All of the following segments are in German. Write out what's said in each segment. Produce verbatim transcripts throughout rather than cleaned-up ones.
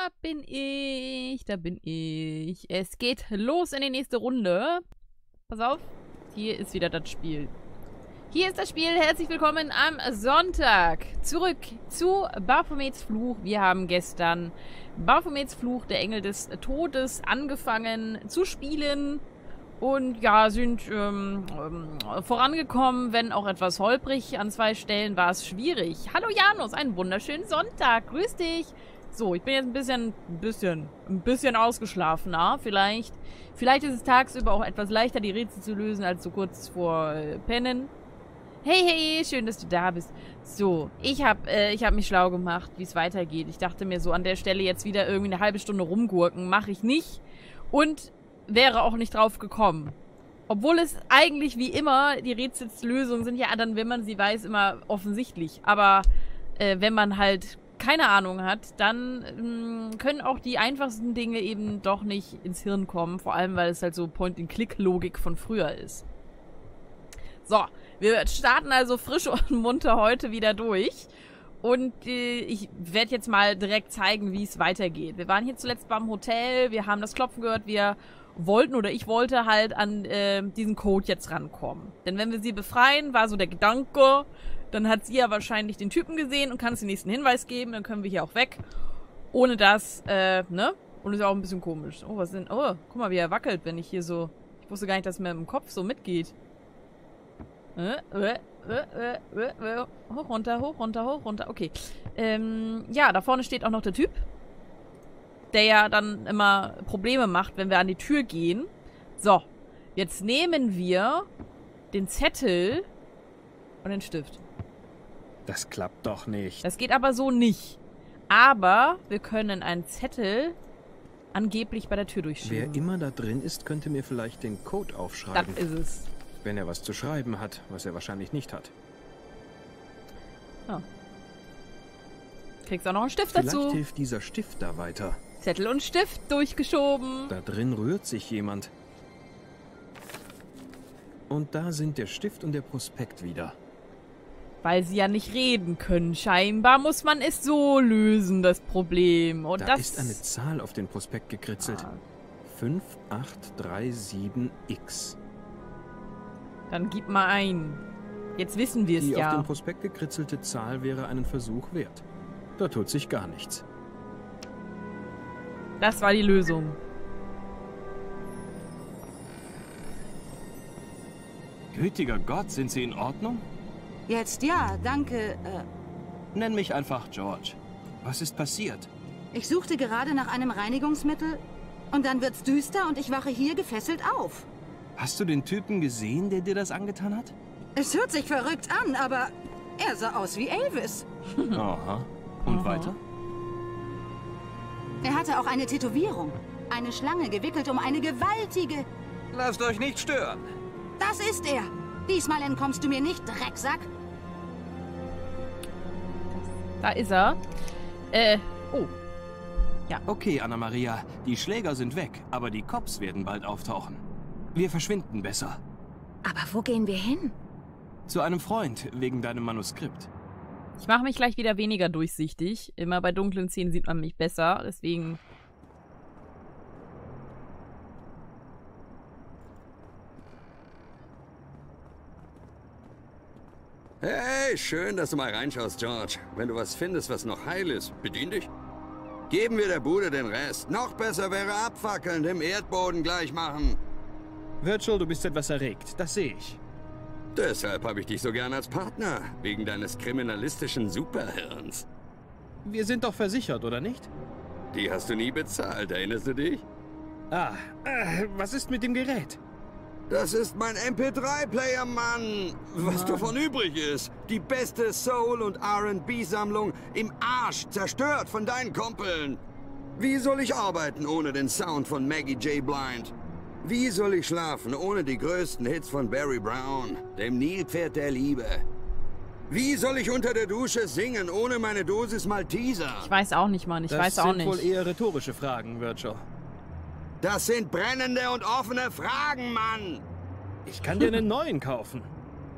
Da bin ich, da bin ich. Es geht los in die nächste Runde. Pass auf, hier ist wieder das Spiel. Hier ist das Spiel. Herzlich willkommen am Sonntag. Zurück zu Baphomets Fluch. Wir haben gestern Baphomets Fluch, der Engel des Todes, angefangen zu spielen. Und ja, sind ähm, ähm, vorangekommen, wenn auch etwas holprig. An zwei Stellen war es schwierig. Hallo Janus, einen wunderschönen Sonntag. Grüß dich. So, ich bin jetzt ein bisschen, ein bisschen, ein bisschen ausgeschlafener. Vielleicht, vielleicht ist es tagsüber auch etwas leichter, die Rätsel zu lösen, als so kurz vor äh, Pennen. Hey, hey, schön, dass du da bist. So, ich habe äh, ich hab mich schlau gemacht, wie es weitergeht. Ich dachte mir so, an der Stelle jetzt wieder irgendwie eine halbe Stunde rumgurken. Mache ich nicht. Und wäre auch nicht drauf gekommen. Obwohl es eigentlich wie immer, die Rätselslösungen sind ja dann, wenn man sie weiß, immer offensichtlich. Aber äh, wenn man halt keine Ahnung hat, dann ähm, können auch die einfachsten Dinge eben doch nicht ins Hirn kommen. Vor allem, weil es halt so Point-and-Click-Logik von früher ist. So, wir starten also frisch und munter heute wieder durch. Und äh, ich werde jetzt mal direkt zeigen, wie es weitergeht. Wir waren hier zuletzt beim Hotel, wir haben das Klopfen gehört, wir wollten oder ich wollte halt an äh, diesen Code jetzt rankommen. Denn wenn wir sie befreien, war so der Gedanke, dann hat sie ja wahrscheinlich den Typen gesehen und kann uns den nächsten Hinweis geben, dann können wir hier auch weg. Ohne das, äh, ne? Und ist auch ein bisschen komisch. Oh, was denn? Oh, guck mal, wie er wackelt, wenn ich hier so... Ich wusste gar nicht, dass mir im Kopf so mitgeht. Äh, äh, äh, äh, äh, hoch, runter, hoch, runter, hoch, runter. Okay. Ähm, ja, da vorne steht auch noch der Typ, der ja dann immer Probleme macht, wenn wir an die Tür gehen. So, jetzt nehmen wir den Zettel und den Stift. Das klappt doch nicht. Das geht aber so nicht. Aber wir können einen Zettel angeblich bei der Tür durchschieben. Wer immer da drin ist, könnte mir vielleicht den Code aufschreiben. Das ist es. Wenn er was zu schreiben hat, was er wahrscheinlich nicht hat. Oh. Kriegst auch noch einen Stift Vielleicht dazu. hilft dieser Stift da weiter. Zettel und Stift durchgeschoben. Da drin rührt sich jemand. Und da sind der Stift und der Prospekt wieder. Weil sie ja nicht reden können. Scheinbar muss man es so lösen, das Problem. Und da das ist eine Zahl auf den Prospekt gekritzelt. Ah. fünf acht drei sieben X. Dann gib mal ein. Jetzt wissen wir es Die ja. auf dem Prospekt gekritzelte Zahl wäre einen Versuch wert. Da tut sich gar nichts. Das war die Lösung. Gütiger Gott, sind Sie in Ordnung? Jetzt ja, danke. Äh, Nenn mich einfach George. Was ist passiert? ich suchte gerade nach einem Reinigungsmittel und dann wird's düster und ich wache hier gefesselt auf. Hast du den Typen gesehen, der dir das angetan hat? Es hört sich verrückt an, aber er sah aus wie Elvis. Aha. Und Aha. weiter? Er hatte auch eine Tätowierung. Eine Schlange gewickelt um eine gewaltige... Lasst euch nicht stören. Das ist er. Diesmal entkommst du mir nicht, Drecksack. Da ist er. Äh, oh. Okay, Anna-Maria, die Schläger sind weg, aber die Cops werden bald auftauchen. Wir verschwinden besser. Aber wo gehen wir hin? Zu einem Freund, wegen deinem Manuskript. Ich mache mich gleich wieder weniger durchsichtig. Immer bei dunklen Szenen sieht man mich besser. Deswegen... Hey, schön, dass du mal reinschaust, George. Wenn du was findest, was noch heil ist, bedien dich. Geben wir der Bude den Rest. Noch besser wäre abfackeln, dem Erdboden gleich machen. Virgil, du bist etwas erregt. Das sehe ich. Deshalb habe ich dich so gern als Partner, wegen deines kriminalistischen Superhirns. Wir sind doch versichert, oder nicht? Die hast du nie bezahlt, erinnerst du dich? Ah, äh, was ist mit dem Gerät? Das ist mein M P drei Player, Mann. Was davon übrig ist. Die beste Soul- und R and B-Sammlung im Arsch, zerstört von deinen Kumpeln. Wie soll ich arbeiten ohne den Sound von Maggie J. Blind? Wie soll ich schlafen ohne die größten Hits von Barry Brown, dem Nilpferd der Liebe? Wie soll ich unter der Dusche singen ohne meine Dosis Malteser? Ich weiß auch nicht, Mann. Ich das weiß auch sind nicht. wohl eher rhetorische Fragen, Virgil. Das sind brennende und offene Fragen, Mann. Ich kann dir einen neuen kaufen.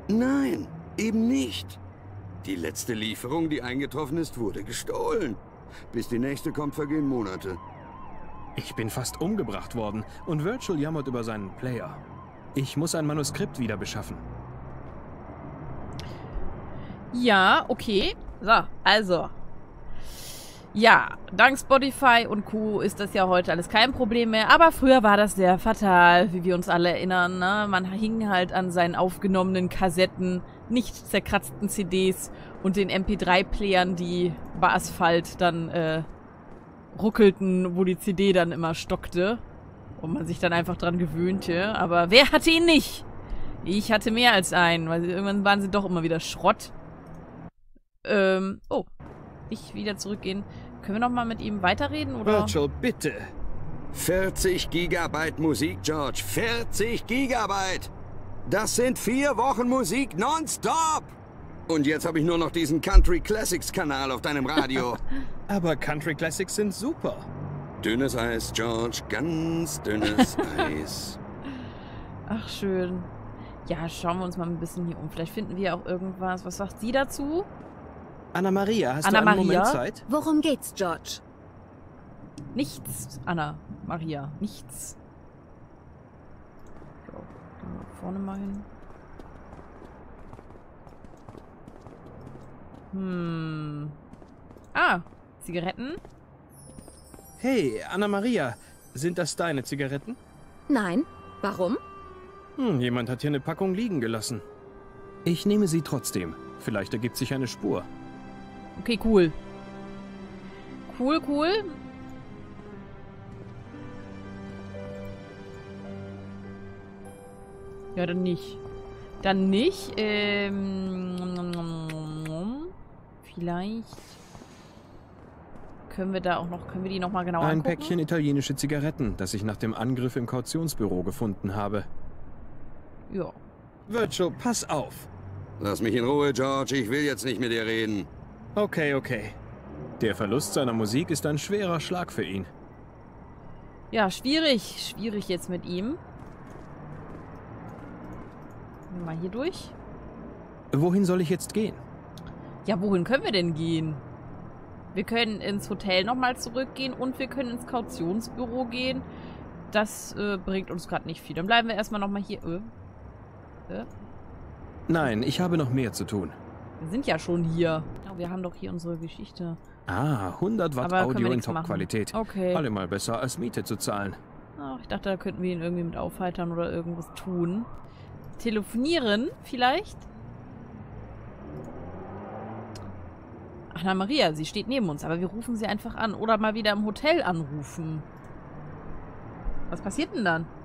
Nein, eben nicht. Die letzte Lieferung, die eingetroffen ist, wurde gestohlen. Bis die nächste kommt, vergehen Monate. Ich bin fast umgebracht worden und Virgil jammert über seinen Player. Ich muss ein Manuskript wieder beschaffen. Ja, okay. So, also. Ja, dank Spotify und Co. ist das ja heute alles kein Problem mehr. Aber früher war das sehr fatal, wie wir uns alle erinnern. Ne? Man hing halt an seinen aufgenommenen Kassetten, nicht zerkratzten C Ds und den M P drei Playern, die bei Asphalt dann äh, ruckelten, wo die C D dann immer stockte. Und man sich dann einfach dran gewöhnte. Aber wer hatte ihn nicht? Ich hatte mehr als einen, weil irgendwann waren sie doch immer wieder Schrott. Ähm, oh. Ich wieder zurückgehen. Können wir noch mal mit ihm weiterreden, oder? Virgil, bitte. vierzig Gigabyte Musik, George. vierzig Gigabyte. Das sind vier Wochen Musik nonstop. Und jetzt habe ich nur noch diesen Country Classics Kanal auf deinem Radio. Aber Country Classics sind super. Dünnes Eis, George. Ganz dünnes Eis. Ach, schön. Ja, schauen wir uns mal ein bisschen hier um. Vielleicht finden wir auch irgendwas. Was sagt sie dazu? Anna Maria, hast Anna du einen Maria? Moment Zeit? Worum geht's, George? Nichts, Anna Maria. Nichts. So, gehen wir vorne mal hin. Hm. Ah, Zigaretten? Hey, Anna Maria, sind das deine Zigaretten? Nein. Warum? Hm, jemand hat hier eine Packung liegen gelassen. Ich nehme sie trotzdem. Vielleicht ergibt sich eine Spur. Okay, cool. Cool, cool. Ja, dann nicht. Dann nicht. Ähm, vielleicht können wir da auch noch, können wir die noch mal genau Ein angucken? Päckchen italienische Zigaretten, das ich nach dem Angriff im Kautionsbüro gefunden habe. Ja. Virgil, pass auf. Lass mich in Ruhe, George. Ich will jetzt nicht mit dir reden. Okay, okay. Der Verlust seiner Musik ist ein schwerer Schlag für ihn. Ja, schwierig. Schwierig jetzt mit ihm. Mal hier durch. Wohin soll ich jetzt gehen? Ja, wohin können wir denn gehen? Wir können ins Hotel nochmal zurückgehen und wir können ins Kautionsbüro gehen. Das äh, bringt uns gerade nicht viel. Dann bleiben wir erstmal nochmal hier. Äh. Äh. Nein, ich habe noch mehr zu tun. Wir sind ja schon hier. Ja, wir haben doch hier unsere Geschichte. Ah, hundert Watt Aber können wir Audio in nichts machen. Top-Qualität. Okay. Allemal besser als Miete zu zahlen. Ach, ich dachte, da könnten wir ihn irgendwie mit aufheitern oder irgendwas tun. Telefonieren vielleicht? Anna Maria, sie steht neben uns, aber wir rufen sie einfach an. Oder mal wieder im Hotel anrufen. Was passiert denn dann?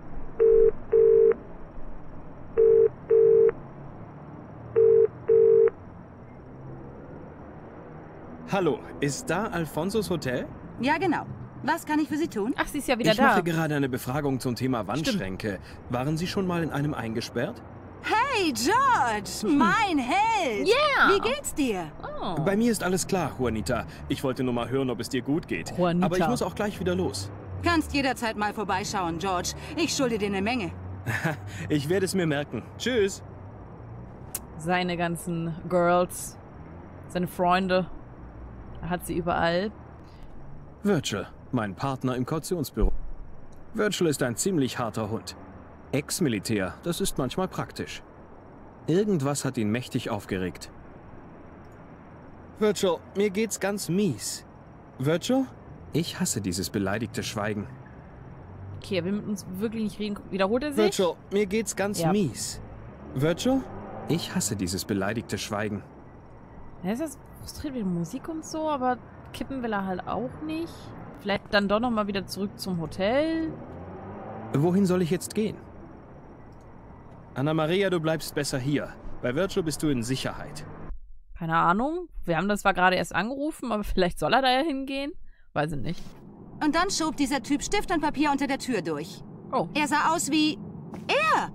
Hallo, ist da Alfonsos Hotel? Ja, genau. Was kann ich für Sie tun? Ach, sie ist ja wieder Ich da. mache gerade eine Befragung zum Thema Wandschränke. Waren Sie schon mal in einem eingesperrt? Hey, George! Mein Held! Yeah. Wie geht's dir? Oh. Bei mir ist alles klar, Juanita. Ich wollte nur mal hören, ob es dir gut geht. Juanita. Aber ich muss auch gleich wieder los. Kannst jederzeit mal vorbeischauen, George. Ich schulde dir eine Menge. Ich werde es mir merken. Tschüss. Seine ganzen Girls, seine Freunde, er hat sie überall. Virgil, mein Partner im Kautionsbüro. Virgil ist ein ziemlich harter Hund. Ex-Militär, das ist manchmal praktisch. Irgendwas hat ihn mächtig aufgeregt. Virgil, mir geht's ganz mies. Virgil? Ich hasse dieses beleidigte Schweigen. Okay, er will mit uns wirklich nicht reden. Wiederholt er sich? Virgil, mir geht's ganz Ja. mies. Virgil? Ich hasse dieses beleidigte Schweigen. Ja, ist das frustriert mit Musik und so, aber kippen will er halt auch nicht. Vielleicht dann doch nochmal wieder zurück zum Hotel. Wohin soll ich jetzt gehen? Anna Maria, du bleibst besser hier. Bei Virgil bist du in Sicherheit. Keine Ahnung. Wir haben das zwar gerade erst angerufen, aber vielleicht soll er da ja hingehen. Weiß ich nicht. Und dann schob dieser Typ Stift und Papier unter der Tür durch. Oh. Er sah aus wie... er!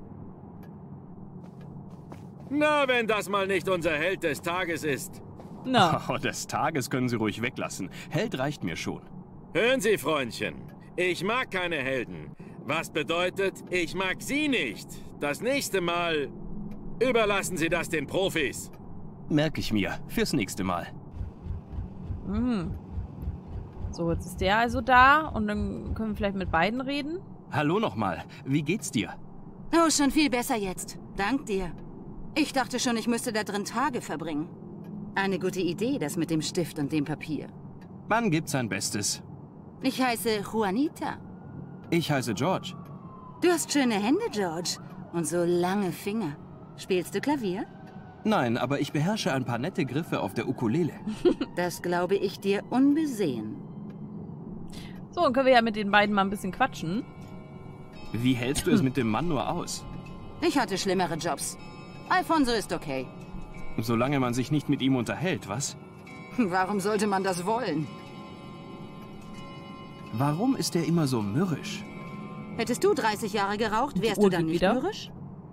Na, wenn das mal nicht unser Held des Tages ist. Na. Oh, des Tages können Sie ruhig weglassen. Held reicht mir schon. Hören Sie, Freundchen. Ich mag keine Helden. Was bedeutet, ich mag Sie nicht. Das nächste Mal überlassen Sie das den Profis. Merke ich mir. Fürs nächste Mal. Mhm. So, jetzt ist der also da und dann können wir vielleicht mit beiden reden. Hallo nochmal. Wie geht's dir? Oh, schon viel besser jetzt. Dank dir. Ich dachte schon, ich müsste da drin Tage verbringen. Eine gute Idee, das mit dem Stift und dem Papier. Man gibt sein Bestes. Ich heiße Juanita. Ich heiße George. Du hast schöne Hände, George. Und so lange Finger. Spielst du Klavier? Nein, aber ich beherrsche ein paar nette Griffe auf der Ukulele. Das glaube ich dir unbesehen. So, dann können wir ja mit den beiden mal ein bisschen quatschen. Wie hältst du es mit dem Mann nur aus? Ich hatte schlimmere Jobs. Alfonso ist okay. Solange man sich nicht mit ihm unterhält, was? Warum sollte man das wollen? Warum ist er immer so mürrisch? Hättest du dreißig Jahre geraucht, wärst Uhr du dann geht nicht wieder. mürrisch?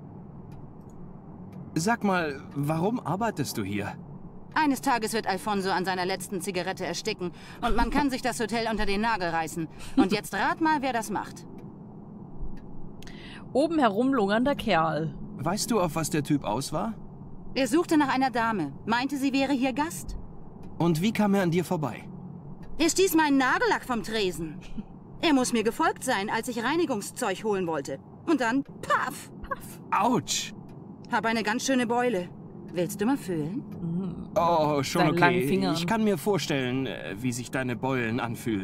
Sag mal, warum arbeitest du hier? Eines Tages wird Alfonso an seiner letzten Zigarette ersticken und man kann sich das Hotel unter den Nagel reißen. Und jetzt rat mal, wer das macht. Oben herumlungernder Kerl. Weißt du, auf was der Typ aus war? Er suchte nach einer Dame, meinte, sie wäre hier Gast. Und wie kam er an dir vorbei? Er stieß meinen Nagellack vom Tresen. Er muss mir gefolgt sein, als ich Reinigungszeug holen wollte. Und dann, paff, paff. Autsch! Hab eine ganz schöne Beule. Willst du mal fühlen? Oh, schon Seinen langen okay. Fingern. Ich kann mir vorstellen, äh, wie sich deine Beulen anfühlen.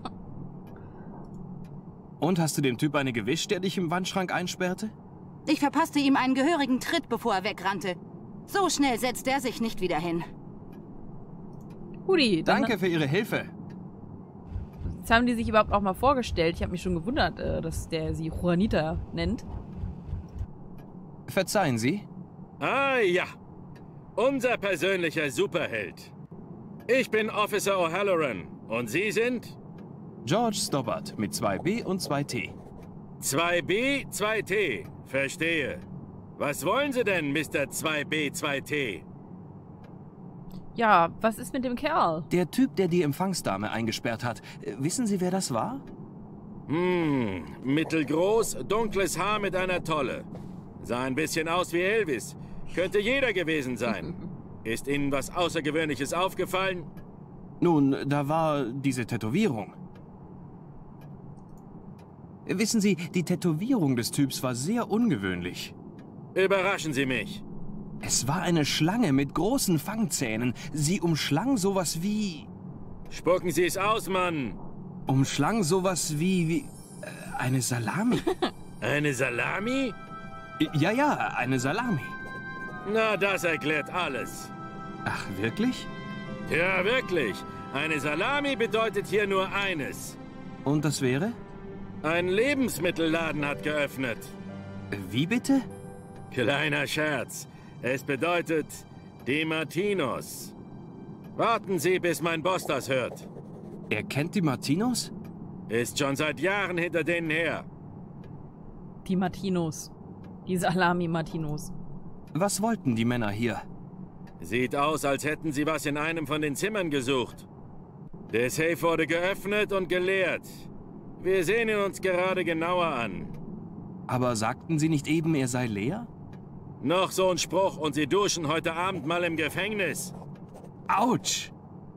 Und hast du dem Typ eine gewischt, der dich im Wandschrank einsperrte? Ich verpasste ihm einen gehörigen Tritt, bevor er wegrannte. So schnell setzt er sich nicht wieder hin. Hudi, dann, Danke für Ihre Hilfe. jetzt haben die sich überhaupt auch mal vorgestellt. Ich habe mich schon gewundert, äh, dass der sie Juanita nennt. Verzeihen Sie. Ah ja, unser persönlicher Superheld. Ich bin Officer O'Halloran und Sie sind? George Stobbart mit zwei B und zwei T. zwei B, zwei T. Verstehe. Was wollen Sie denn, Mister zwei B, zwei T? Ja, was ist mit dem Kerl? Der Typ, der die Empfangsdame eingesperrt hat. Äh, Wissen Sie, wer das war? Hm, mittelgroß, dunkles Haar mit einer Tolle. Sah ein bisschen aus wie Elvis. Könnte jeder gewesen sein. Ist Ihnen was Außergewöhnliches aufgefallen? Nun, da war diese Tätowierung. Wissen Sie, die Tätowierung des Typs war sehr ungewöhnlich. Überraschen Sie mich. Es war eine Schlange mit großen Fangzähnen. Sie umschlang sowas wie... Spucken Sie es aus, Mann. Umschlang sowas wie... wie äh, eine Salami. Eine Salami? Ja, ja, eine Salami. Na, das erklärt alles. Ach, wirklich? Ja, wirklich. Eine Salami bedeutet hier nur eines. Und das wäre? Ein Lebensmittelladen hat geöffnet. Wie bitte? Kleiner Scherz. Es bedeutet die Martinos. Warten Sie, bis mein Boss das hört. Er kennt die Martinos? Ist schon seit Jahren hinter denen her. Die Martinos. Die Salami-Martinos. Was wollten die Männer hier? Sieht aus, als hätten sie was in einem von den Zimmern gesucht. Der Safe wurde geöffnet und geleert. Wir sehen ihn uns gerade genauer an. Aber sagten sie nicht eben, er sei leer? Noch so ein Spruch und Sie duschen heute Abend mal im Gefängnis. Autsch!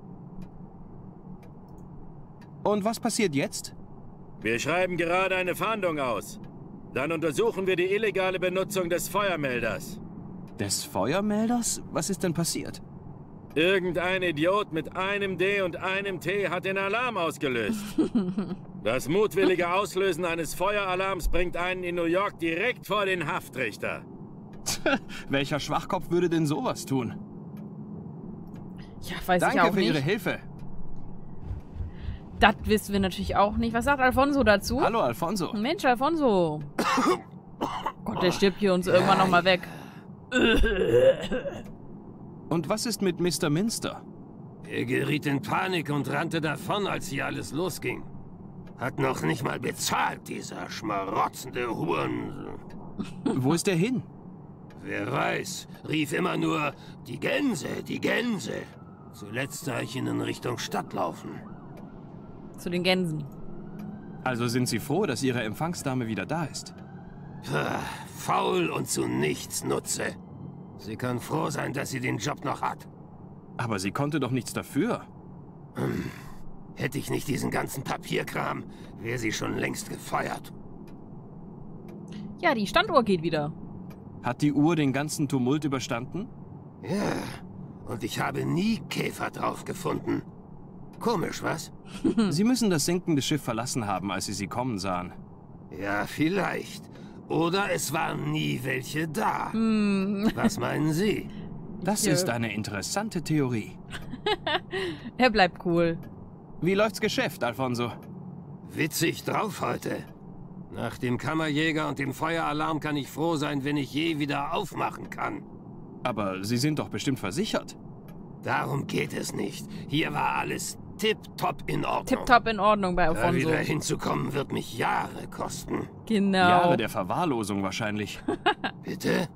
Und was passiert jetzt? Wir schreiben gerade eine Fahndung aus. Dann untersuchen wir die illegale Benutzung des Feuermelders. Des Feuermelders? Was ist denn passiert? Irgendein Idiot mit einem D und einem T hat den Alarm ausgelöst. Das mutwillige Auslösen eines Feueralarms bringt einen in New York direkt vor den Haftrichter. Welcher Schwachkopf würde denn sowas tun? Ja, weiß ich Danke auch für nicht. Ihre Hilfe. Das wissen wir natürlich auch nicht. Was sagt Alfonso dazu? Hallo, Alfonso. Mensch, Alfonso. Gott, der stirbt hier uns irgendwann nochmal weg. Und was ist mit Mister Minster? Er geriet in Panik und rannte davon, als hier alles losging. Hat noch nicht mal bezahlt, dieser schmarotzende Huren. Wo ist er hin? Wer weiß, rief immer nur, die Gänse, die Gänse. Zuletzt sah ich ihn in Richtung Stadt laufen. Zu den Gänsen. Also sind Sie froh, dass Ihre Empfangsdame wieder da ist? Pah, faul und zu nichts Nutze. Sie kann froh sein, dass sie den Job noch hat. Aber sie konnte doch nichts dafür. Hätte ich nicht diesen ganzen Papierkram, wäre sie schon längst gefeuert. Ja, die Standuhr geht wieder. Hat die Uhr den ganzen Tumult überstanden? Ja, und ich habe nie Käfer drauf gefunden. Komisch, was? Sie müssen das sinkende Schiff verlassen haben, als Sie sie kommen sahen. Ja, vielleicht. Oder es waren nie welche da. Hm. Was meinen Sie? Das Ja. ist eine interessante Theorie. Er bleibt cool. Wie läuft's Geschäft, Alfonso? Witzig drauf heute. Nach dem Kammerjäger und dem Feueralarm kann ich froh sein, wenn ich je wieder aufmachen kann. Aber Sie sind doch bestimmt versichert. Darum geht es nicht. Hier war alles tipptopp in Ordnung. Tipptopp in Ordnung bei Da Alfonso. wieder hinzukommen, wird mich Jahre kosten. Genau. Jahre der Verwahrlosung wahrscheinlich. Bitte?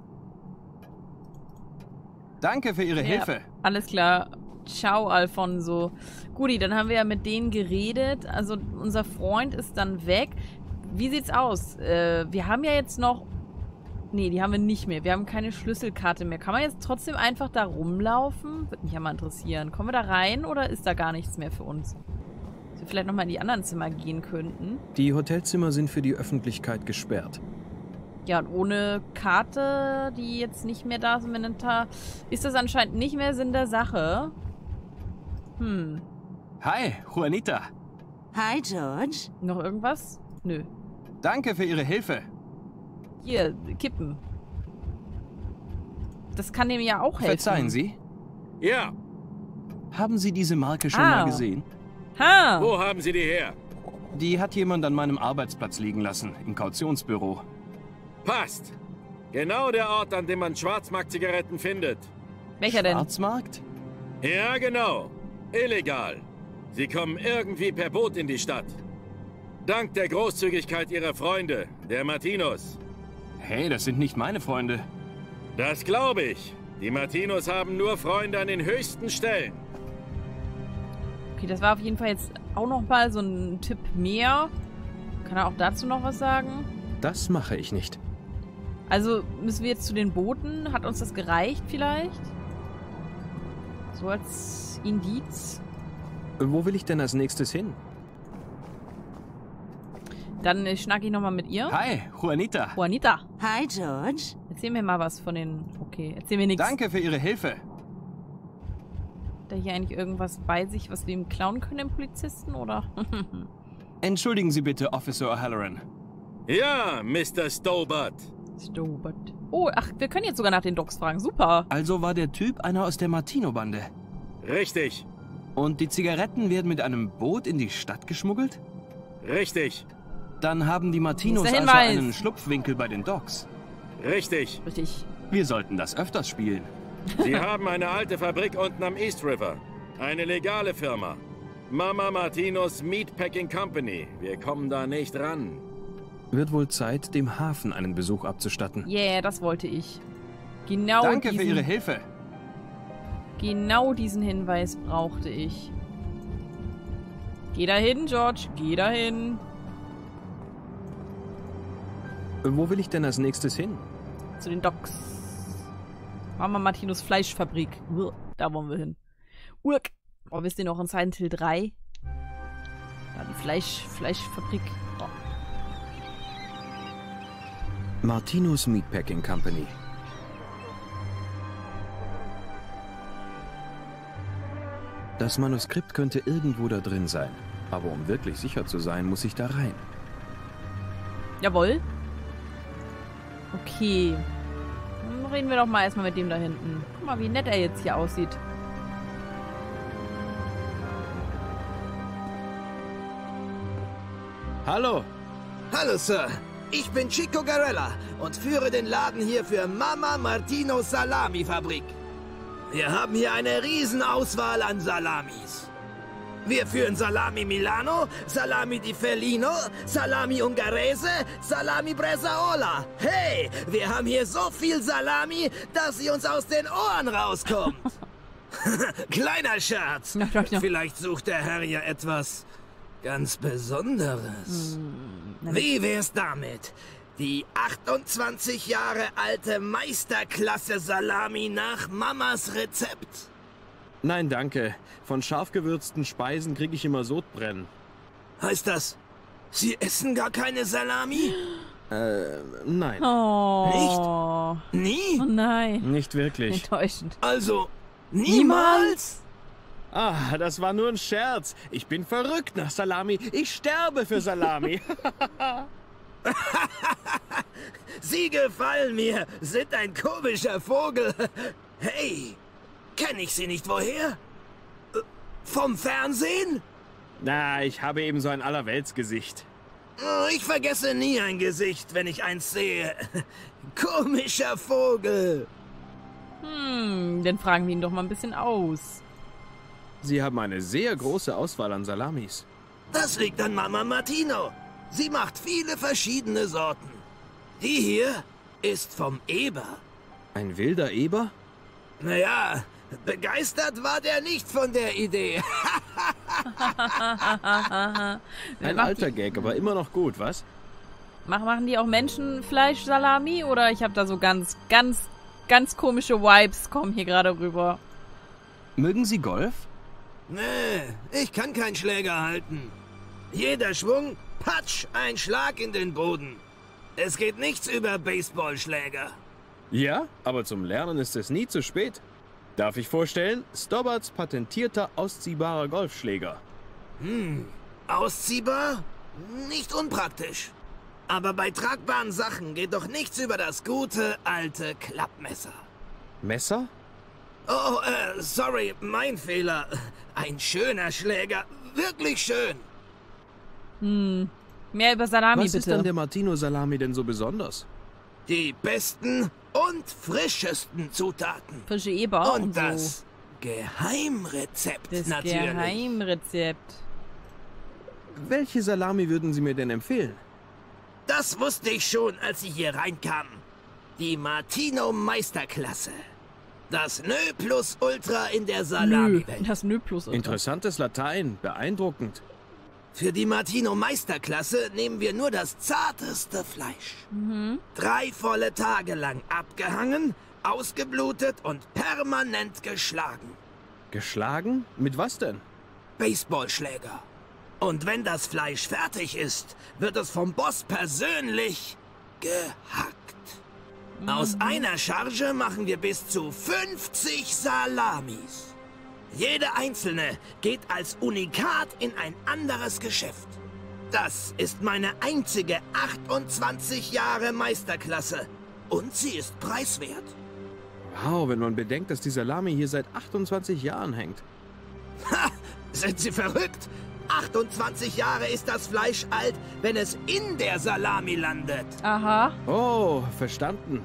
Danke für Ihre Ja, Hilfe. alles klar. Ciao, Alfonso. Guti, dann haben wir ja mit denen geredet. Also unser Freund ist dann weg. Wie sieht's aus? Äh, wir haben ja jetzt noch... Nee, die haben wir nicht mehr. Wir haben keine Schlüsselkarte mehr. Kann man jetzt trotzdem einfach da rumlaufen? Würde mich ja mal interessieren. Kommen wir da rein oder ist da gar nichts mehr für uns? Dass wir vielleicht nochmal in die anderen Zimmer gehen könnten. Die Hotelzimmer sind für die Öffentlichkeit gesperrt. Ja, und ohne Karte, die jetzt nicht mehr da ist im Inventar, ist das anscheinend nicht mehr Sinn der Sache. Hm. Hi, Juanita. Hi, George. Noch irgendwas? Nö. Danke für Ihre Hilfe. Hier, kippen. Das kann dem ja auch helfen. Verzeihen Sie, Ja, haben Sie diese Marke schon Ah. mal gesehen? Ha! wo haben Sie die her? Die hat jemand an meinem Arbeitsplatz liegen lassen, im Kautionsbüro. Passt. Genau der Ort, an dem man Schwarzmarkt-Zigaretten findet. Welcher denn? Schwarzmarkt? Ja, genau. Illegal. Sie kommen irgendwie per Boot in die Stadt. Dank der Großzügigkeit Ihrer Freunde, der Martinos. Hey, das sind nicht meine Freunde. Das glaube ich. Die Martinos haben nur Freunde an den höchsten Stellen. Okay, das war auf jeden Fall jetzt auch noch mal so ein Tipp mehr. Kann er auch dazu noch was sagen? Das mache ich nicht. Also müssen wir jetzt zu den Booten? Hat uns das gereicht vielleicht? So als Indiz? Wo will ich denn als nächstes hin? Dann äh, schnack ich nochmal mit ihr. Hi, Juanita. Juanita, Hi, George. erzähl mir mal was von den... Okay, erzähl mir nichts. Danke für Ihre Hilfe. Hat er hier eigentlich irgendwas bei sich, was wir ihm klauen können, den Polizisten, oder? Entschuldigen Sie bitte, Officer O'Halloran. Ja, Mister Stobart. Stobert. Oh, ach, wir können jetzt sogar nach den Docs fragen. Super. Also war der Typ einer aus der Martino-Bande. Richtig, Und die Zigaretten werden mit einem Boot in die Stadt geschmuggelt? richtig, Dann haben die Martinos Wo ist der also Hinweis? einen Schlupfwinkel bei den Docks. richtig. Richtig. Wir sollten das öfters spielen. Sie haben eine alte Fabrik unten am East River. Eine legale Firma. Mama Martinos Meatpacking Company. Wir kommen da nicht ran. Wird wohl Zeit, dem Hafen einen Besuch abzustatten. Yeah, das wollte ich. Genau Danke diesen, für Ihre Hilfe. Genau diesen Hinweis brauchte ich. Geh dahin, George. Geh dahin. Wo will ich denn als nächstes hin? Zu den Docks. Mama Martinos Fleischfabrik. Uah, da wollen wir hin. Urk. Oh, wisst ihr noch in Silent Hill drei? Da die Fleisch, Fleischfabrik. Oh. Martinos Meatpacking Company. Das Manuskript könnte irgendwo da drin sein. Aber um wirklich sicher zu sein, muss ich da rein. Jawohl. Okay. Dann reden wir doch mal erstmal mit dem da hinten. Guck mal, wie nett er jetzt hier aussieht. Hallo. Hallo, Sir. Ich bin Chico Garella und führe den Laden hier für Mama Martino Salami Fabrik. Wir haben hier eine Riesenauswahl an Salamis. Wir führen Salami Milano, Salami di Felino, Salami Ungherese, Salami Bresaola. Hey, wir haben hier so viel Salami, dass sie uns aus den Ohren rauskommt. Kleiner Scherz. Ja, ja, ja. Vielleicht sucht der Herr ja etwas ganz Besonderes. Wie wär's damit? Die achtundzwanzig Jahre alte Meisterklasse Salami nach Mamas Rezept. Nein, danke. Von scharf gewürzten Speisen kriege ich immer Sodbrennen. Heißt das, Sie essen gar keine Salami? Äh, nein. Oh. Nicht? Nie? Oh nein. Nicht wirklich. Enttäuschend. Also, niemals? Ah, das war nur ein Scherz. Ich bin verrückt nach Salami. Ich sterbe für Salami. Sie gefallen mir, sind ein komischer Vogel. Hey, kenne ich Sie nicht woher? Äh, Vom Fernsehen? Na, ich habe eben so ein Allerweltsgesicht. Oh, ich vergesse nie ein Gesicht, wenn ich eins sehe. Komischer Vogel. Hm, dann fragen wir ihn doch mal ein bisschen aus. Sie haben eine sehr große Auswahl an Salamis. Das liegt an Mama Martino. Sie macht viele verschiedene Sorten. Die hier ist vom Eber. Ein wilder Eber? Naja, begeistert war der nicht von der Idee. Ein alter Gag, aber immer noch gut, was? Mach, machen die auch Menschenfleisch-Salami? Oder ich habe da so ganz, ganz, ganz komische Vibes kommen hier gerade rüber. Mögen Sie Golf? Nee, ich kann keinen Schläger halten. Jeder Schwung, patsch, ein Schlag in den Boden. Es geht nichts über Baseballschläger. Ja, aber zum Lernen ist es nie zu spät. Darf ich vorstellen, Stobbarts patentierter ausziehbarer Golfschläger. Hm, ausziehbar? Nicht unpraktisch. Aber bei tragbaren Sachen geht doch nichts über das gute, alte Klappmesser. Messer? Oh, äh, sorry, mein Fehler. Ein schöner Schläger, wirklich schön. Hm, mehr über Salami Was bitte. ist an der Martino Salami denn so besonders? Die besten und frischesten Zutaten. Frische Eber Und und, so. das Geheimrezept Das natürlich. Geheimrezept. Welche Salami würden Sie mir denn empfehlen? Das wusste ich schon, als ich hier reinkam. Die Martino Meisterklasse. Das Nö plus Ultra in der Nö, Salami-Welt. das Nö plus. Ultra. Interessantes Latein, beeindruckend. Für die Martino Meisterklasse nehmen wir nur das zarteste Fleisch. Mhm. Drei volle Tage lang abgehangen, ausgeblutet und permanent geschlagen. Geschlagen? Mit was denn? Baseballschläger. Und wenn das Fleisch fertig ist, wird es vom Boss persönlich gehackt. Aus einer Charge machen wir bis zu fünfzig Salamis. Jede einzelne geht als Unikat in ein anderes Geschäft. Das ist meine einzige achtundzwanzig Jahre Meisterklasse. Und sie ist preiswert. Wow, wenn man bedenkt, dass die Salami hier seit achtundzwanzig Jahren hängt. Ha! Sind Sie verrückt? achtundzwanzig Jahre ist das Fleisch alt, wenn es in der Salami landet. Aha. Oh, verstanden.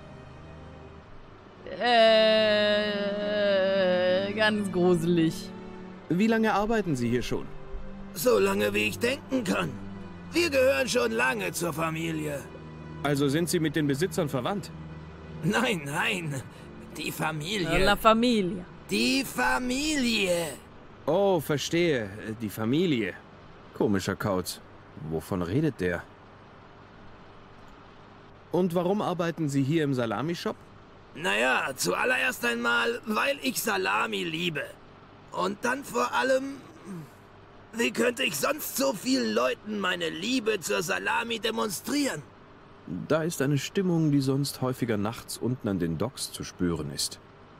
Äh, ganz gruselig. Wie lange arbeiten Sie hier schon? So lange, wie ich denken kann. Wir gehören schon lange zur Familie. Also sind Sie mit den Besitzern verwandt? Nein, nein. Die Familie. La Familia. Die Familie. Oh, verstehe. Die Familie. Komischer Kauz. Wovon redet der? Und warum arbeiten Sie hier im Salami-Shop? Naja, zuallererst einmal, weil ich Salami liebe. Und dann vor allem, wie könnte ich sonst so vielen Leuten meine Liebe zur Salami demonstrieren? Da ist eine Stimmung, die sonst häufiger nachts unten an den Docks zu spüren ist.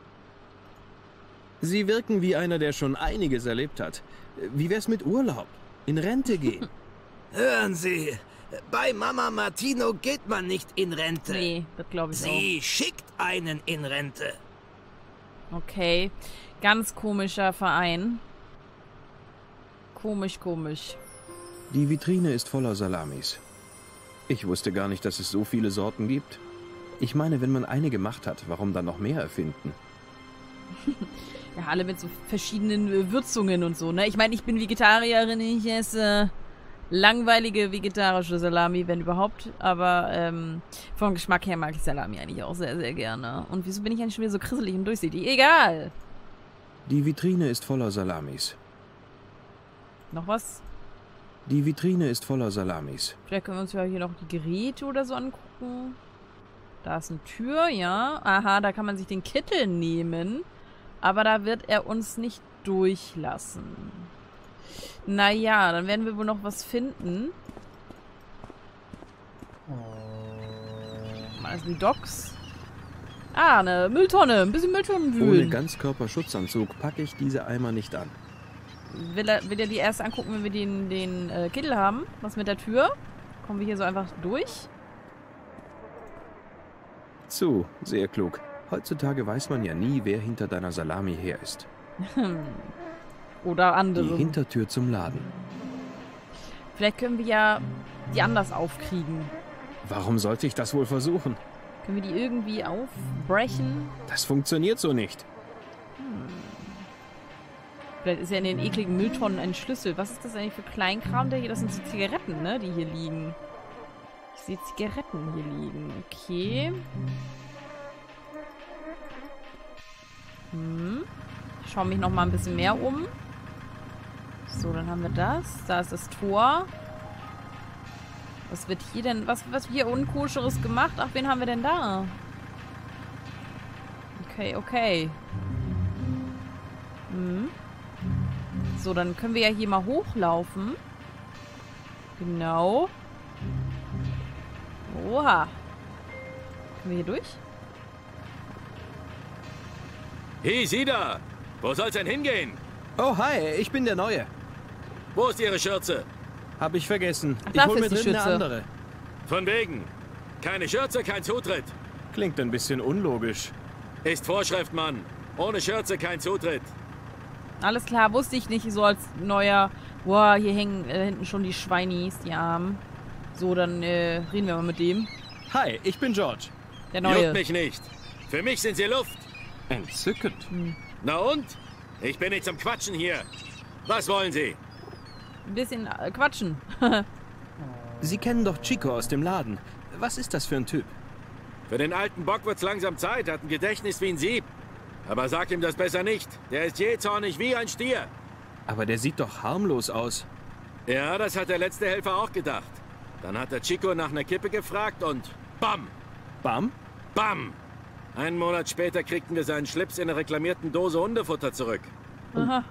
Sie wirken wie einer, der schon einiges erlebt hat. Wie wär's mit Urlaub? In Rente gehen? Hören Sie, bei Mama Martino geht man nicht in Rente. Nee, das glaube ich Sie schickt einen in Rente. auch. Okay. Ganz komischer Verein. Komisch, komisch. Die Vitrine ist voller Salamis. Ich wusste gar nicht, dass es so viele Sorten gibt. Ich meine, wenn man eine gemacht hat, warum dann noch mehr erfinden? Ja, alle mit so verschiedenen Würzungen und so, ne? Ich meine, ich bin Vegetarierin, ich esse langweilige vegetarische Salami, wenn überhaupt. Aber ähm, vom Geschmack her mag ich Salami eigentlich auch sehr, sehr gerne. Und wieso bin ich eigentlich schon wieder so krisselig und durchsichtig? Egal. Die Vitrine ist voller Salamis. Noch was? Die Vitrine ist voller Salamis. Vielleicht können wir uns ja hier noch die Geräte oder so angucken. Da ist eine Tür, ja. Aha, da kann man sich den Kittel nehmen. Aber da wird er uns nicht durchlassen. Naja, dann werden wir wohl noch was finden. Also die Docks. Ah, eine Mülltonne. Ein bisschen Mülltonnen wühlen. Ohne Ganzkörperschutzanzug packe ich diese Eimer nicht an. Will er, will er die erst angucken, wenn wir den, den äh, Kittel haben? Was mit der Tür? Kommen wir hier so einfach durch? Zu, sehr klug. Heutzutage weiß man ja nie, wer hinter deiner Salami her ist. Oder andere. Die Hintertür zum Laden. Vielleicht können wir ja die anders aufkriegen. Warum sollte ich das wohl versuchen? Können wir die irgendwie aufbrechen? Das funktioniert so nicht. Vielleicht ist ja in den ekligen Mülltonnen ein Schlüssel. Was ist das eigentlich für Kleinkram, der hier? Das sind so Zigaretten, ne? Die hier liegen. Ich sehe Zigaretten hier liegen. Okay. Hm. Ich schaue mich noch mal ein bisschen mehr um. So, dann haben wir das. Da ist das Tor. Was wird hier denn... Was, was hier Unkoscheres gemacht? Ach, wen haben wir denn da? Okay, okay. Hm. So, dann können wir ja hier mal hochlaufen. Genau. Oha. Können wir hier durch? Hey, Sie da! Wo soll's denn hingehen? Oh, hi, ich bin der Neue. Wo ist Ihre Schürze? Hab ich vergessen. Ach, Ich dafür hol mir ist die drin eine Schürze. andere. Von wegen. Keine Schürze, kein Zutritt. Klingt ein bisschen unlogisch. Ist Vorschrift, Mann. Ohne Schürze kein Zutritt. Alles klar, wusste ich nicht, so als neuer... Boah, hier hängen äh, hinten schon die Schweinis, die Armen. So, dann äh, reden wir mal mit dem. Hi, ich bin George. Der Juckt Neue. mich nicht. Für mich sind Sie Luft. Entzückend. Na und? Ich bin nicht zum Quatschen hier. Was wollen Sie? Ein bisschen äh, quatschen. Sie kennen doch Chico aus dem Laden. Was ist das für ein Typ? Für den alten Bock wird's langsam Zeit, hat ein Gedächtnis wie ein Sieb. Aber sag ihm das besser nicht. Der ist jähzornig wie ein Stier. Aber der sieht doch harmlos aus. Ja, das hat der letzte Helfer auch gedacht. Dann hat der Chico nach einer Kippe gefragt und bam, Bam? bam. Einen Monat später kriegten wir seinen Schlips in einer reklamierten Dose Hundefutter zurück. Aha.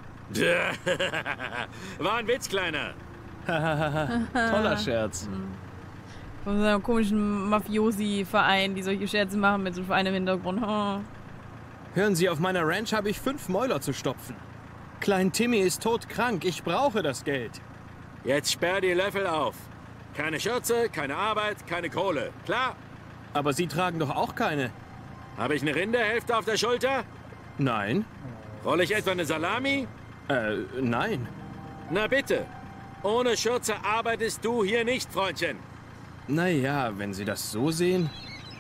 War ein Witz, Kleiner. Toller Scherz. Von so einem komischen Mafiosi-Verein, die solche Scherze machen mit so einem Verein im Hintergrund. Oh. Hören Sie, auf meiner Ranch habe ich fünf Mäuler zu stopfen. Klein Timmy ist todkrank. Ich brauche das Geld. Jetzt sperr die Löffel auf. Keine Schürze, keine Arbeit, keine Kohle. Klar? Aber Sie tragen doch auch keine. Habe ich eine Rinderhälfte auf der Schulter? Nein. Roll ich etwa eine Salami? Äh, nein. Na bitte. Ohne Schürze arbeitest du hier nicht, Freundchen. Naja, wenn Sie das so sehen.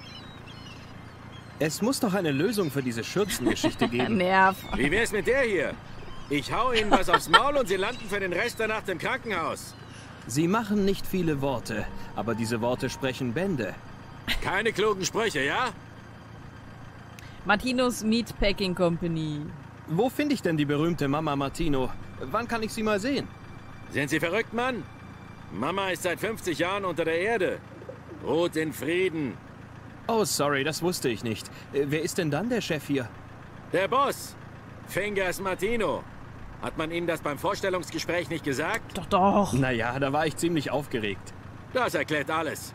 Es muss doch eine Lösung für diese Schürzengeschichte geben. Nerv. Wie wär's mit der hier? Ich hau ihnen was aufs Maul und sie landen für den Rest der Nacht im Krankenhaus. Sie machen nicht viele Worte, aber diese Worte sprechen Bände. Keine klugen Sprüche, ja? Martinos Meatpacking Company. Wo finde ich denn die berühmte Mama Martino? Wann kann ich sie mal sehen? Sind Sie verrückt, Mann? Mama ist seit fünfzig Jahren unter der Erde. Ruht in Frieden. Oh, sorry, das wusste ich nicht. Äh, wer ist denn dann der Chef hier? Der Boss. Fingers Martino. Hat man Ihnen das beim Vorstellungsgespräch nicht gesagt? Doch, doch. Naja, da war ich ziemlich aufgeregt. Das erklärt alles.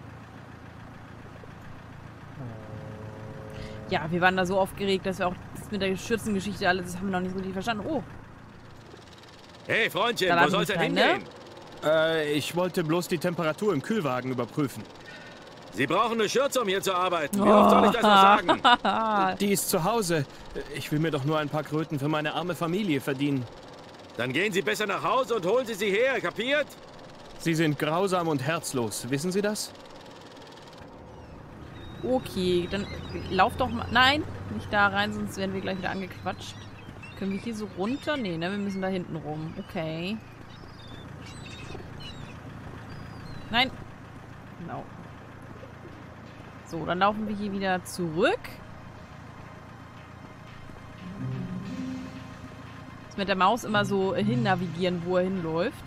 Ja, wir waren da so aufgeregt, dass wir auch das mit der Schürzengeschichte alles, das haben wir noch nicht so richtig verstanden. Oh, Hey, Freundchen, Da wo laden soll's wir denn rein, hingehen? Äh, ich wollte bloß die Temperatur im Kühlwagen überprüfen. Sie brauchen eine Schürze, um hier zu arbeiten. Wie oft soll ich das noch sagen? Die ist zu Hause. Ich will mir doch nur ein paar Kröten für meine arme Familie verdienen. Dann gehen Sie besser nach Hause und holen Sie sie her, kapiert? Sie sind grausam und herzlos, wissen Sie das? okay, dann lauf doch mal. Nein, nicht da rein, sonst werden wir gleich wieder angequatscht. Können wir hier so runter? Nee, ne, wir müssen da hinten rum. Okay. Nein. Genau. So, dann laufen wir hier wieder zurück. Jetzt mit der Maus immer so hin navigieren, wo er hinläuft.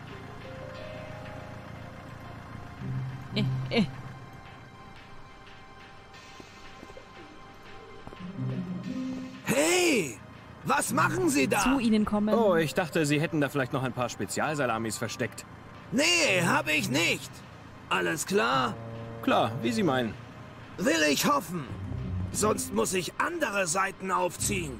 Eh, eh. Hey! machen Sie da? Zu ihnen kommen. Oh, ich dachte, Sie hätten da vielleicht noch ein paar Spezialsalamis versteckt. Nee, habe ich nicht. Alles klar? Klar, wie Sie meinen. Will ich hoffen. Sonst muss ich andere Seiten aufziehen.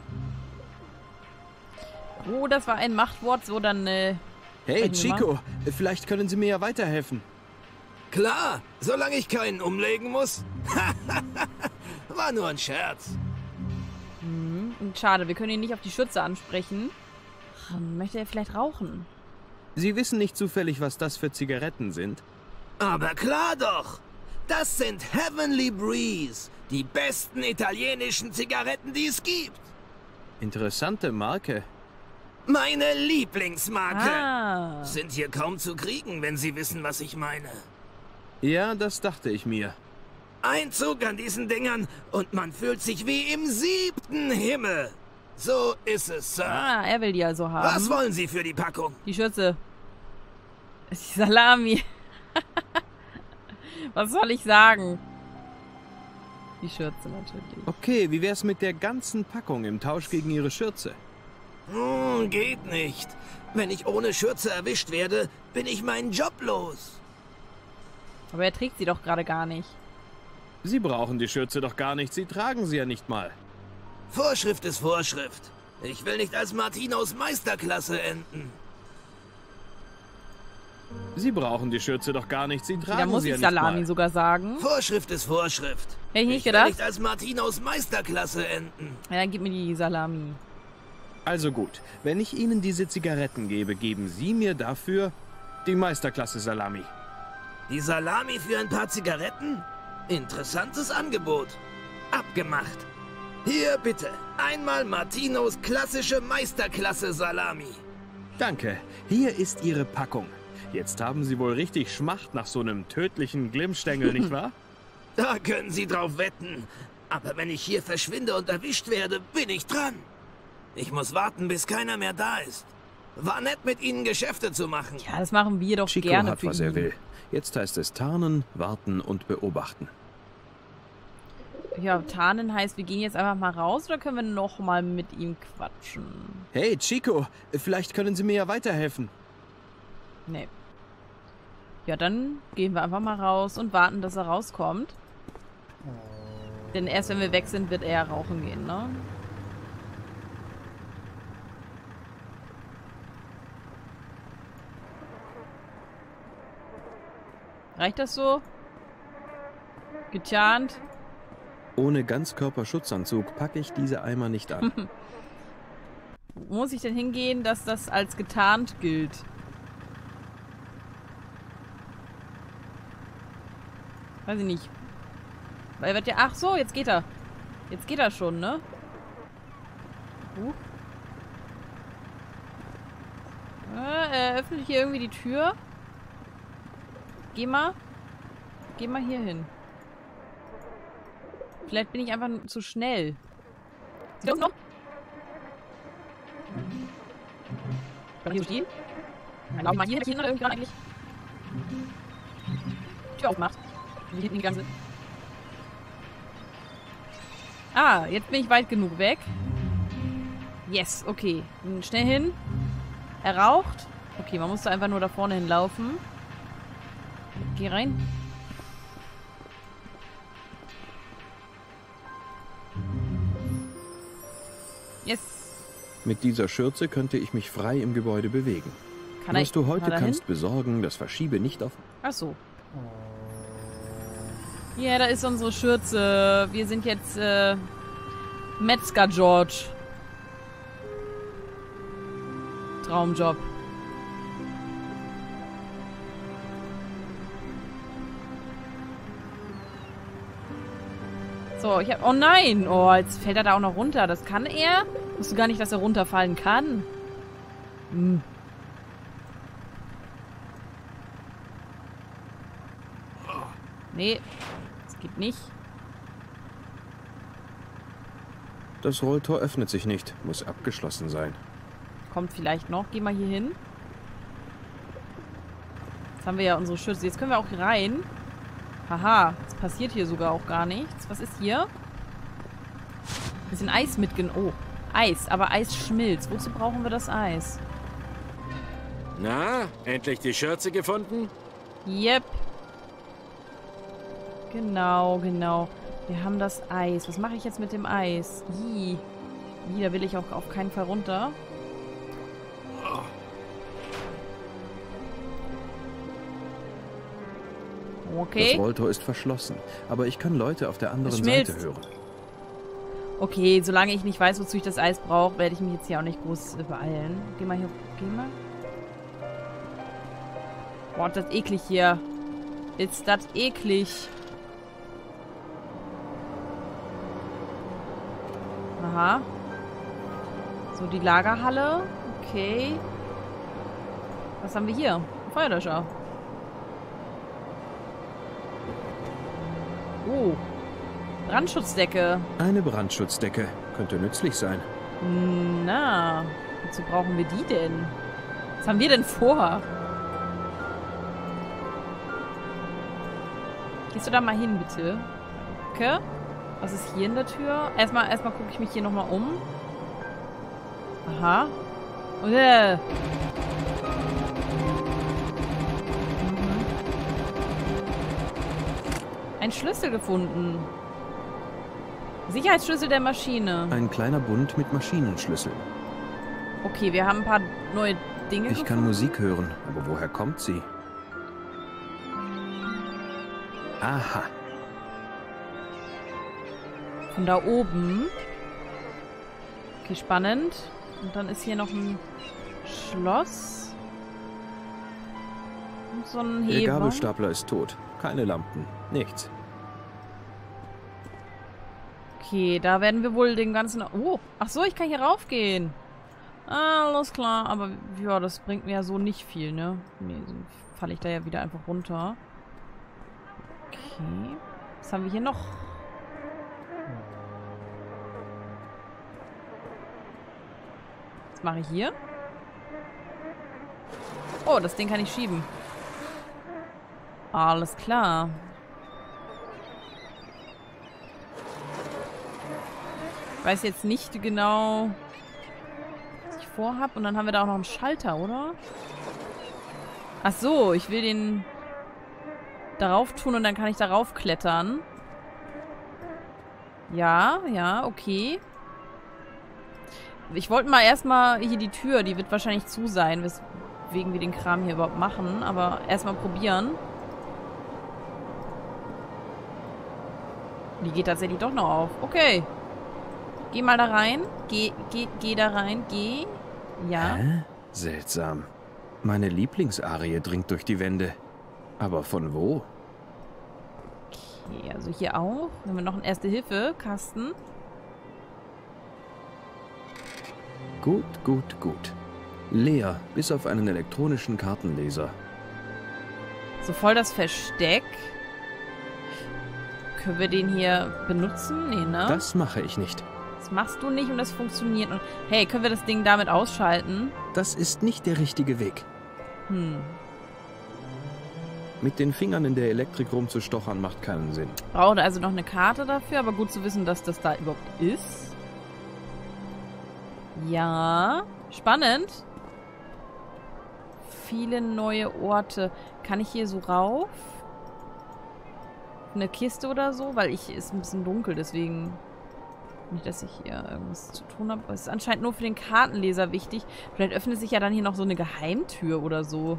Oh, das war ein Machtwort, so dann, äh... Hey, Chico, vielleicht können Sie mir ja weiterhelfen. Klar, solange ich keinen umlegen muss. War nur ein Scherz. Hm, schade, wir können ihn nicht auf die Schürze ansprechen. Hm, möchte er vielleicht rauchen? Sie wissen nicht zufällig, was das für Zigaretten sind? Aber klar doch. Das sind Heavenly Breeze. Die besten italienischen Zigaretten, die es gibt. Interessante Marke. Meine Lieblingsmarke. Ah. Sind hier kaum zu kriegen, wenn Sie wissen, was ich meine. Ja, das dachte ich mir. Ein Zug an diesen Dingern und man fühlt sich wie im siebten Himmel. So ist es, Sir. Ah, er will die also haben. Was wollen Sie für die Packung? Die Schürze. Die Salami. Was soll ich sagen? Die Schürze natürlich. Okay, wie wär's mit der ganzen Packung im Tausch gegen Ihre Schürze? Hm, geht nicht. Wenn ich ohne Schürze erwischt werde, bin ich meinen Job los. Aber er trägt sie doch gerade gar nicht. Sie brauchen die Schürze doch gar nicht. Sie tragen sie ja nicht mal. Vorschrift ist Vorschrift. Ich will nicht als Martinos Meisterklasse enden. Sie brauchen die Schürze doch gar nicht. Sie tragen Da muss sie ja ich nicht Salami mal. sogar sagen. Vorschrift ist Vorschrift. Hätte ich nicht Ich will gedacht. nicht als Martinos Meisterklasse enden. Ja, dann gib mir die Salami. Also gut, wenn ich Ihnen diese Zigaretten gebe, geben Sie mir dafür die Meisterklasse Salami. Die Salami für ein paar Zigaretten? Interessantes Angebot. Abgemacht. Hier bitte, einmal Martinos klassische Meisterklasse Salami. Danke, hier ist Ihre Packung. Jetzt haben Sie wohl richtig Schmacht nach so einem tödlichen Glimmstängel, nicht wahr? Da können Sie drauf wetten. Aber wenn ich hier verschwinde und erwischt werde, bin ich dran. Ich muss warten, bis keiner mehr da ist. War nett, mit Ihnen Geschäfte zu machen. Ja, das machen wir doch Chico gerne hat, für was ihn. er will. Jetzt heißt es tarnen, warten und beobachten. Ja, tarnen heißt, wir gehen jetzt einfach mal raus oder können wir noch mal mit ihm quatschen? Hey, Chico, vielleicht können Sie mir ja weiterhelfen. Nee. Ja, dann gehen wir einfach mal raus und warten, dass er rauskommt. Denn erst wenn wir weg sind, wird er rauchen gehen, ne? Reicht das so? Getarnt? Ohne Ganzkörperschutzanzug packe ich diese Eimer nicht an. Wo muss ich denn hingehen, dass das als getarnt gilt? Weiß ich nicht. Weil er wird ja... Ach so, jetzt geht er. Jetzt geht er schon, ne? Uh. Ja, er öffnet hier irgendwie die Tür. Geh mal. Geh mal hier hin. Vielleicht bin ich einfach zu schnell. Ist der noch? Kann ich hier stehen? Nein, auch mal hier hinten irgendwie eigentlich. Tür aufmacht. Wie hinten gegangen sind. Ah, jetzt bin ich weit genug weg. Yes, okay. Schnell hin. Er raucht. Okay, man muss da einfach nur da vorne hinlaufen. Geh rein. Yes. Mit dieser Schürze könnte ich mich frei im Gebäude bewegen. Kann Was er, du heute kann er kannst hin? besorgen, das verschiebe nicht auf... Ach so. Ja, da ist unsere Schürze. Wir sind jetzt äh, Metzger George. Traumjob. So, ich hab... Oh nein! Oh, jetzt fällt er da auch noch runter. Das kann er? Ich wusste gar nicht, dass er runterfallen kann. Hm. Nee, das geht nicht. Das Rolltor öffnet sich nicht. Muss abgeschlossen sein. Kommt vielleicht noch. Geh mal hier hin. Jetzt haben wir ja unsere Schürze. Jetzt können wir auch hier rein. Haha, jetzt passiert hier sogar auch gar nichts. Was ist hier? Bisschen Eis mitgenommen. Oh, Eis, aber Eis schmilzt. Wozu brauchen wir das Eis? Na, endlich die Schürze gefunden? Yep. Genau, genau. Wir haben das Eis. Was mache ich jetzt mit dem Eis? Ih. Ih, da will ich auch auf keinen Fall runter. Okay. Das Rolltor ist verschlossen, aber ich kann Leute auf der anderen schmilzt. Seite hören. Okay, solange ich nicht weiß, wozu ich das Eis brauche, werde ich mich jetzt hier auch nicht groß beeilen. Geh mal hier. Geh mal. Boah, das ist eklig hier. Ist das eklig. Aha. So, die Lagerhalle. Okay. Was haben wir hier? Ein Feuerlöscher. Oh. Brandschutzdecke. Eine Brandschutzdecke. Könnte nützlich sein. Na, wozu brauchen wir die denn? Was haben wir denn vor? Gehst du da mal hin, bitte? Okay. Was ist hier in der Tür? Erstmal, erstmal gucke ich mich hier nochmal um. Aha. Okay. Mhm. Ein Schlüssel gefunden. Sicherheitsschlüssel der Maschine. Ein kleiner Bund mit Maschinenschlüsseln. Okay, wir haben ein paar neue Dinge Ich kann gefunden. Musik hören, aber woher kommt sie? Aha. Von da oben. Okay, spannend. Und dann ist hier noch ein Schloss. Und so ein Der Heber. Gabelstapler ist tot. Keine Lampen. Nichts. Okay, da werden wir wohl den ganzen... Oh, ach so, ich kann hier raufgehen. Ah, alles klar. Aber ja, das bringt mir ja so nicht viel, ne? Nee, so falle ich da ja wieder einfach runter. Okay. Was haben wir hier noch? Was mache ich hier? Oh, das Ding kann ich schieben. Alles klar. Ich weiß jetzt nicht genau, was ich vorhab. Und dann haben wir da auch noch einen Schalter, oder? Ach so, ich will den darauf tun und dann kann ich darauf klettern. Ja, ja, okay. Ich wollte mal erstmal hier die Tür, die wird wahrscheinlich zu sein, weswegen wir den Kram hier überhaupt machen. Aber erstmal probieren. Die geht tatsächlich doch noch auf. Okay. Geh mal da rein. Geh, geh, geh da rein. Geh. Ja. Hä? Seltsam. Meine Lieblingsarie dringt durch die Wände. Aber von wo? Okay, also hier auch. Dann haben wir noch einen Erste-Hilfe-Kasten. Gut, gut, gut. Leer, bis auf einen elektronischen Kartenleser. So voll das Versteck. Können wir den hier benutzen? Nee, ne? Das mache ich nicht. Das machst du nicht und das funktioniert. Und hey, können wir das Ding damit ausschalten? Das ist nicht der richtige Weg. Hm. Mit den Fingern in der Elektrik rumzustochern macht keinen Sinn. Braucht also noch eine Karte dafür, aber gut zu wissen, dass das da überhaupt ist. Ja. Spannend. Viele neue Orte. Kann ich hier so rauf? Eine Kiste oder so? Weil ich ist ein bisschen dunkel, deswegen nicht, dass ich hier irgendwas zu tun habe. Es ist anscheinend nur für den Kartenleser wichtig. Vielleicht öffnet sich ja dann hier noch so eine Geheimtür oder so.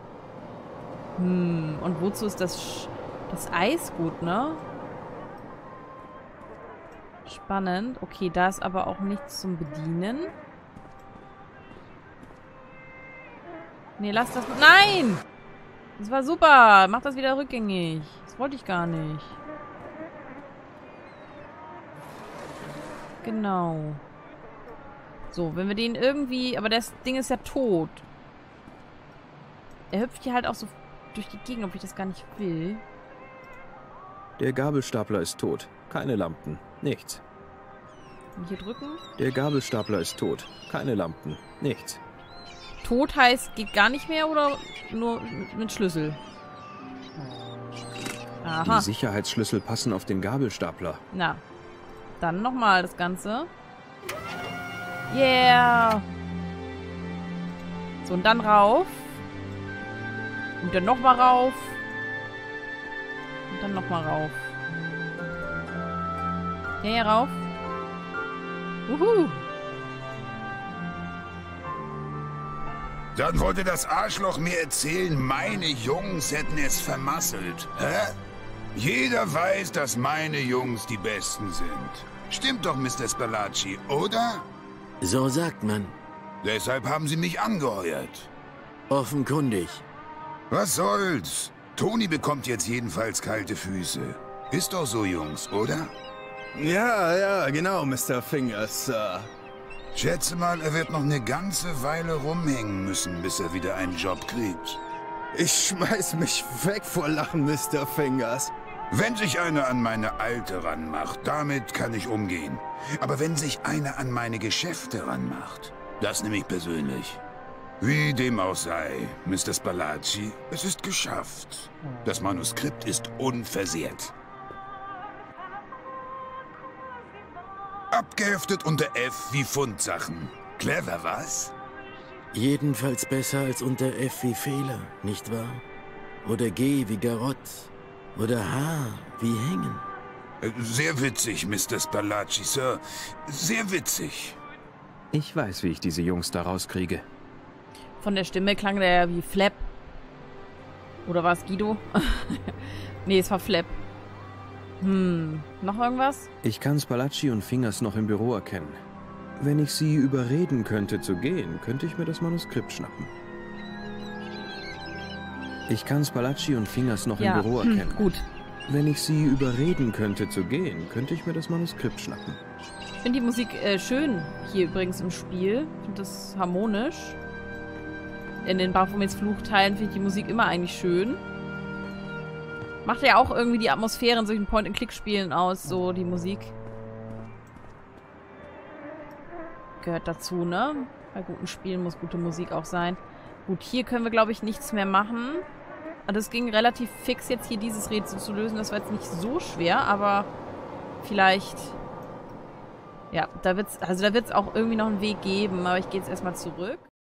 Hm, und wozu ist das, Sch das Eis gut, ne? Spannend. Okay, da ist aber auch nichts zum Bedienen. Nee, lass das... Nein! Das war super. Mach das wieder rückgängig. Das wollte ich gar nicht. Genau. So, wenn wir den irgendwie... Aber das Ding ist ja tot. Er hüpft hier halt auch so durch die Gegend, ob ich das gar nicht will. Der Gabelstapler ist tot. Keine Lampen. Nichts. Und hier drücken. Der Gabelstapler ist tot. Keine Lampen. Nichts. Tot heißt, geht gar nicht mehr oder nur mit Schlüssel? Aha. Die Sicherheitsschlüssel passen auf den Gabelstapler. Na. Dann nochmal das Ganze. Yeah. So, und dann rauf. Und dann nochmal rauf. Und dann nochmal rauf. Ja, ja, rauf. Wuhu. Dann wollte das Arschloch mir erzählen, meine Jungs hätten es vermasselt. Hä? Jeder weiß, dass meine Jungs die Besten sind. Stimmt doch, Mister Spalacci, oder? So sagt man. Deshalb haben sie mich angeheuert. Offenkundig. Was soll's? Toni bekommt jetzt jedenfalls kalte Füße. Ist doch so, Jungs, oder? Ja, ja, genau, Mister Fingers, Sir. Schätze mal, er wird noch eine ganze Weile rumhängen müssen, bis er wieder einen Job kriegt. Ich schmeiß mich weg vor Lachen, Mister Fingers. Wenn sich einer an meine Alte ranmacht, damit kann ich umgehen. Aber wenn sich einer an meine Geschäfte ranmacht, das nehme ich persönlich. Wie dem auch sei, Mister Spalacci, es ist geschafft. Das Manuskript ist unversehrt. Abgeheftet unter F wie Fundsachen. Clever, was? Jedenfalls besser als unter F wie Fehler, nicht wahr? Oder G wie Garott. Oder H wie Hängen. Sehr witzig, Mister Spalacci, Sir. Sehr witzig. Ich weiß, wie ich diese Jungs da rauskriege. Von der Stimme klang der ja wie Flap. Oder war es Guido? Nee, es war Flap. Hm, noch irgendwas? Ich kann Spalacci und Fingers noch im Büro erkennen. Wenn ich sie überreden könnte zu gehen, könnte ich mir das Manuskript schnappen. Ich kann Spalacci und Fingers noch Ja, im Büro hm, erkennen. gut. Wenn ich sie überreden könnte zu gehen, könnte ich mir das Manuskript schnappen. Ich finde die Musik äh, schön hier übrigens im Spiel. Ich finde das harmonisch. In den Baphomets Fluchteilen finde ich die Musik immer eigentlich schön. Macht ja auch irgendwie die Atmosphäre in solchen Point-and-Click-Spielen aus, so die Musik. Gehört dazu, ne? Bei guten Spielen muss gute Musik auch sein. Gut, hier können wir, glaube ich, nichts mehr machen. Das ging relativ fix, jetzt hier dieses Rätsel zu lösen. Das war jetzt nicht so schwer, aber vielleicht... Ja, da wird's, also da wird es auch irgendwie noch einen Weg geben, aber ich gehe jetzt erstmal zurück.